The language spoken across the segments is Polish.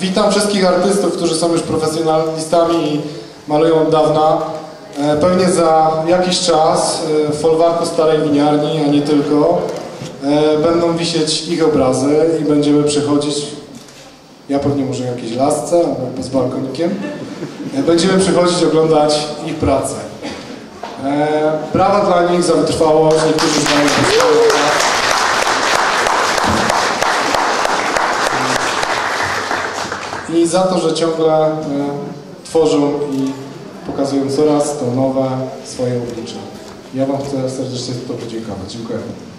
Witam wszystkich artystów, którzy są już profesjonalistami i malują od dawna. Pewnie za jakiś czas w folwarku Starej Winiarni, a nie tylko, będą wisieć ich obrazy i będziemy przychodzić, ja pewnie może jakiejś lasce albo z balkonikiem, będziemy przychodzić oglądać ich pracę. Brawa dla nich za wytrwałość, niektórzy znają i za to, że ciągle tworzą i pokazują coraz to nowe swoje oblicze. Ja Wam chcę serdecznie za to podziękować. Dziękuję.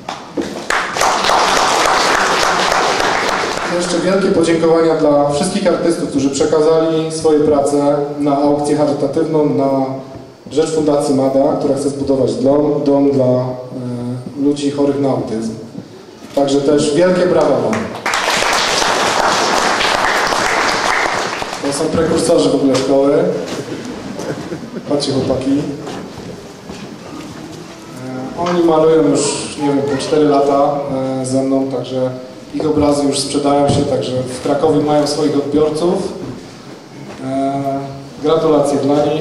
Jeszcze wielkie podziękowania dla wszystkich artystów, którzy przekazali swoje prace na aukcję charytatywną na rzecz Fundacji MADA, która chce zbudować dom dla ludzi chorych na autyzm. Także też wielkie brawa Wam. To są prekursorzy w ogóle szkoły. Chodźcie chłopaki. Oni malują już, nie wiem, po 4 lata ze mną, także ich obrazy już sprzedają się, także w Krakowie mają swoich odbiorców. Gratulacje dla nich.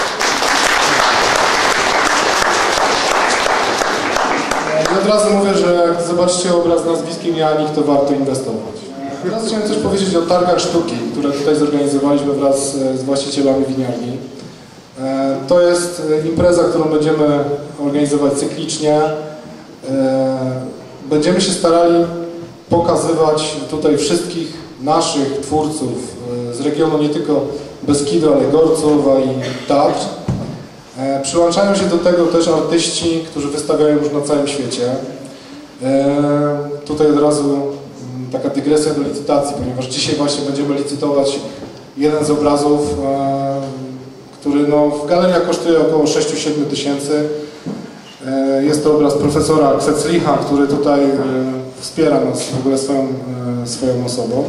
I od razu mówię, że jak zobaczycie obraz z nazwiskiem Janik, to warto inwestować. Teraz chciałem coś powiedzieć o targach sztuki, które tutaj zorganizowaliśmy wraz z właścicielami winiarni. To jest impreza, którą będziemy organizować cyklicznie. Będziemy się starali pokazywać tutaj wszystkich naszych twórców z regionu, nie tylko Beskidu, ale Gorcowa i Tatr. Przyłączają się do tego też artyści, którzy wystawiają już na całym świecie. Tutaj od razu taka dygresja do licytacji, ponieważ dzisiaj właśnie będziemy licytować jeden z obrazów, który no, w galeriach kosztuje około 6-7 tysięcy. Jest to obraz profesora Kseclicha, który tutaj wspiera nas w ogóle swoją osobą.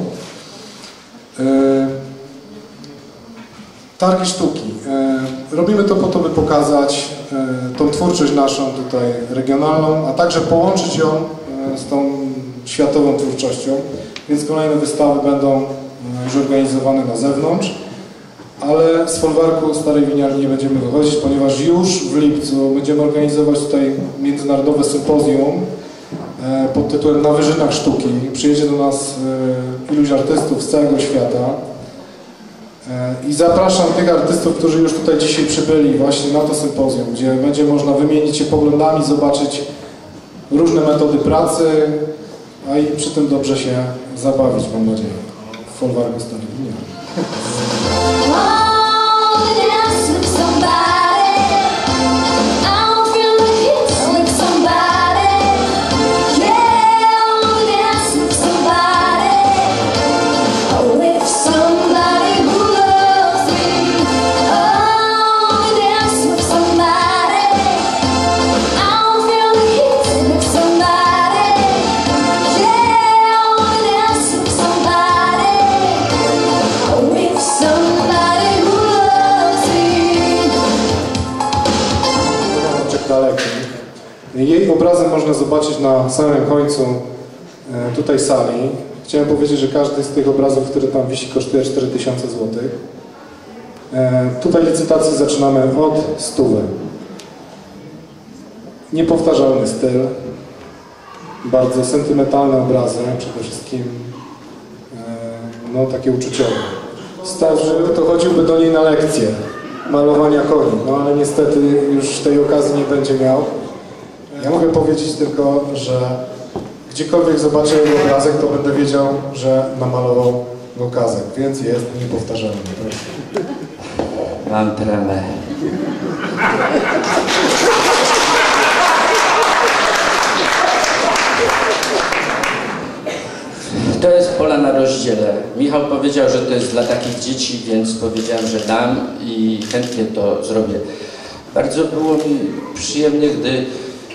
Targi sztuki. Robimy to po to, by pokazać tą twórczość naszą tutaj regionalną, a także połączyć ją z tą światową twórczością, więc kolejne wystawy będą już organizowane na zewnątrz, ale z folwarku Starej Winiarni nie będziemy wychodzić, ponieważ już w lipcu będziemy organizować tutaj międzynarodowe sympozjum pod tytułem Na wyżynach sztuki. Przyjedzie do nas iluś artystów z całego świata i zapraszam tych artystów, którzy już tutaj dzisiaj przybyli właśnie na to sympozjum, gdzie będzie można wymienić się poglądami, zobaczyć różne metody pracy, a i przy tym dobrze się zabawić, mam nadzieję, w folwarku Starej Winiarni. Jej obrazem można zobaczyć na samym końcu tutaj sali. Chciałem powiedzieć, że każdy z tych obrazów, który tam wisi, kosztuje 4000 zł. Tutaj licytację zaczynamy od 100. Niepowtarzalny styl, bardzo sentymentalne obrazy, przede wszystkim no, takie uczuciowe. Starzy to chodziłby do niej na lekcję malowania koni, no ale niestety już tej okazji nie będzie miał. Ja mogę powiedzieć tylko, że gdziekolwiek zobaczę jego obrazek, to będę wiedział, że namalował go Kazek, więc jest niepowtarzalny. Mam tremę. To jest Pola na rozdziele. Michał powiedział, że to jest dla takich dzieci, więc powiedziałem, że dam i chętnie to zrobię. Bardzo było mi przyjemnie, gdy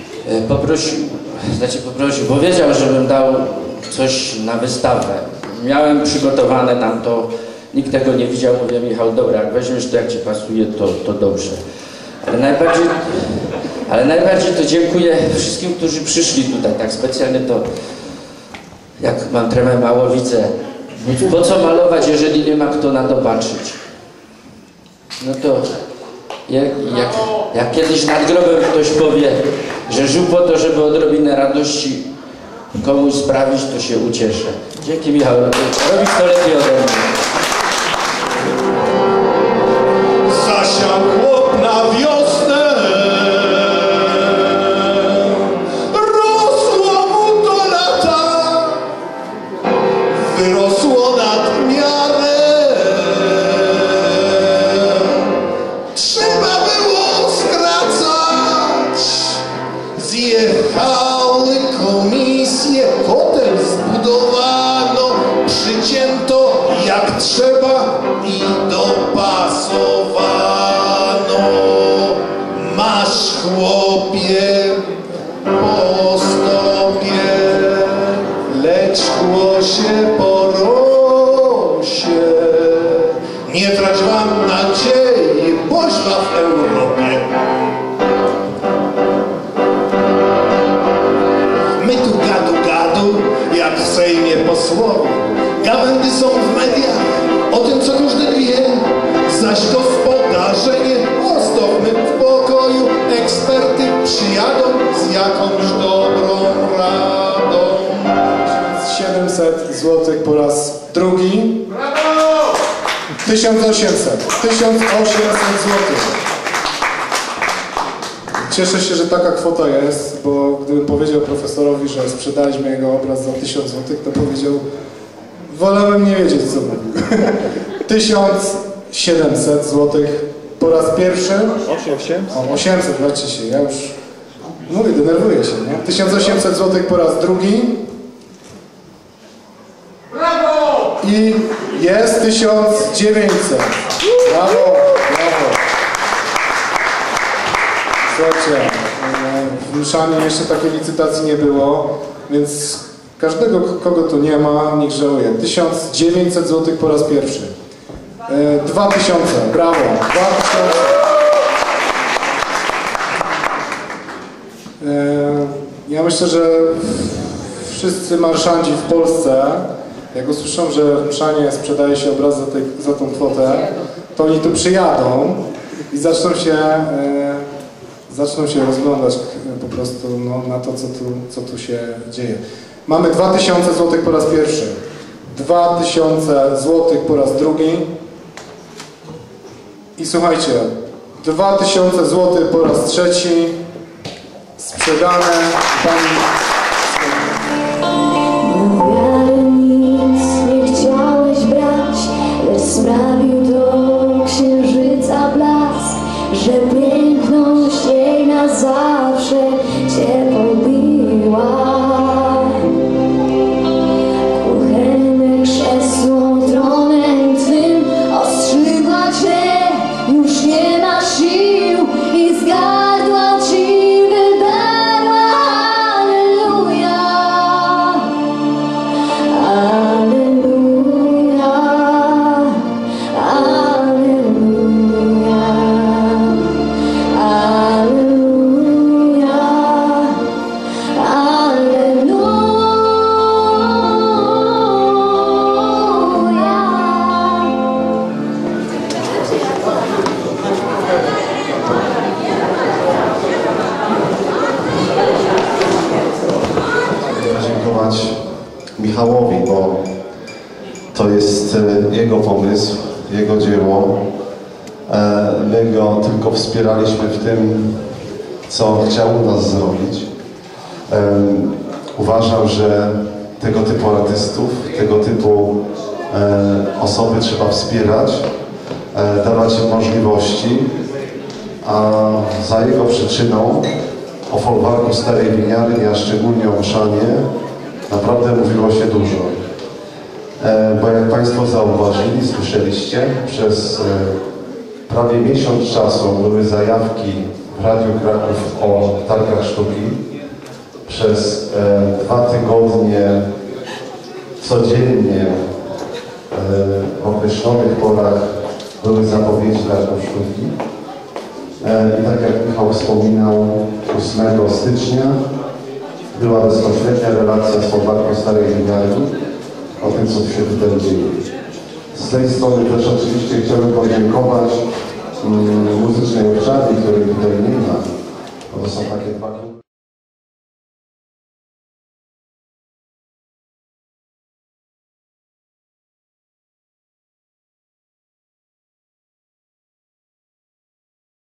powiedział, żebym dał coś na wystawę. Miałem przygotowane tam to, nikt tego nie widział, mówię, Michał, dobra, jak weźmiesz to, jak Ci pasuje, to dobrze. Ale najbardziej to dziękuję wszystkim, którzy przyszli tutaj, tak specjalnie to, jak mam tremę, mało widzę, Po co malować, jeżeli nie ma kto na to patrzeć? No to jak kiedyś nad grobem ktoś powie, że żył po to, żeby odrobinę radości komuś sprawić, to się ucieszę. Dzięki, Michał. Robisz to lepiej ode mnie. Zasiał chłop na wiosnę, rosło mu to lata, wyrosło nad miarę. Trzeba było skracać, zjechały komisje, hotel zbudowano, przycięto jak trzeba i dopasowano. Masz, chłopie, po stopie, lecz szkło się po rosie. Nie trać wam nadziei, boźba w Europie. My tu gadu, jak w Sejmie posłowie. Gawędy są w mediach, o tym co każdy wie. Zaś gospodarze nie ostowmy w pokoju. Eksperty przyjadą z jakąś dobrą radą. 700 zł po raz drugi. Brawo! 1800 zł. Cieszę się, że taka kwota jest, bo gdybym powiedział profesorowi, że sprzedaliśmy jego obraz za 1000 zł, to powiedział, wolałem nie wiedzieć, co mówił. 1700 zł po raz pierwszy. 800, zobaczcie się, ja już mówię, denerwuję się, nie? 1800 zł po raz drugi. Brawo! I jest 1900. Brawo, brawo. Słuchajcie, w Mszanie jeszcze takiej licytacji nie było, więc każdego, kogo tu nie ma, niech żałuje. 1900 zł po raz pierwszy. 2000, brawo, 2000. Ja myślę, że wszyscy marszandzi w Polsce, jak usłyszą, że w Mszanie sprzedaje się obraz za tą kwotę, to oni tu przyjadą i zaczną się rozglądać po prostu na to, co tu się dzieje. Mamy 2000 zł po raz pierwszy, 2000 zł po raz drugi i słuchajcie, 2000 zł po raz trzeci, sprzedane pani... Nic nie chciałeś brać, lecz sprawił do księżyca blask, że piękność jej na zawsze cię pobiła. Kuchenne krzesło tronem twym ostrzygła cię, już nie ma sił i z gardła ci wydarła. Alleluja. Alleluja, alleluja, alleluja, Podziękować Michałowi, bo to jest jego pomysł, jego dzieło. My go tylko wspieraliśmy w tym, co chciał u nas zrobić. Uważam, że tego typu artystów, tego typu osoby trzeba wspierać, dawać im możliwości, a za jego przyczyną o folwarku Starej Winiary, a szczególnie o Mszanie, naprawdę mówiło się dużo. Bo jak Państwo zauważyli, słyszeliście, przez prawie miesiąc czasu były zajawki w Radiu Kraków o targach sztuki. Przez 2 tygodnie codziennie w określonych porach były zapowiedzi targów sztuki. I tak jak Michał wspominał, 8 stycznia była bezpośrednia relacja z folwarką Starej Winiary. o tym, co się tutaj dzieje. Z tej strony też oczywiście chciałbym podziękować muzycznej obszarze, której tutaj nie ma. To są takie dwa